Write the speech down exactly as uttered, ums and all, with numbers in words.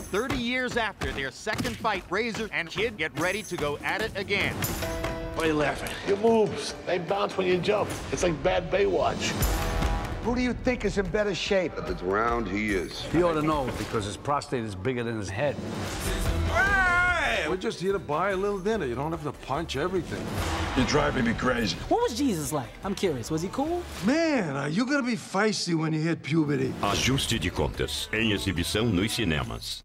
thirty years after their second fight, Razor and Kid get ready to go at it again. Why are you laughing? Your moves, they bounce when you jump. It's like bad Baywatch. Who do you think is in better shape? If it's round, he is. He ought to know because his prostate is bigger than his head. Hey, we're just here to buy a little dinner. You don't have to punch everything. You're driving me crazy. What was Jesus like? I'm curious. Was he cool? Man, are you gonna be feisty when you hit puberty? Ajuste de contas, em exibição nos cinemas.